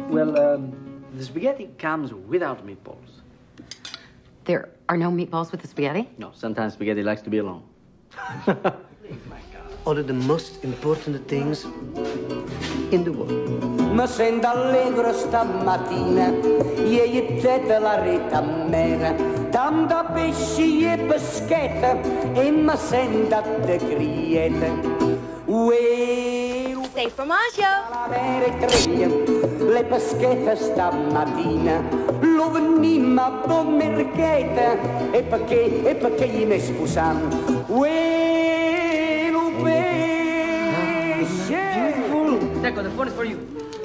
Well, the spaghetti comes without meatballs. There are no meatballs with the spaghetti? No, sometimes spaghetti likes to be alone. One of the most important things in the world. Mi sento allegro stamattina, ieri te la retta mera, tanta pesci e peschetta, e mi sento de crieta. Sei formaggio! La vera treglia, le peschette stamattina, lo venimmo a bommerchetta, e perché gli ne spusiamo? Lo pesce! Ecco, the phone is for you.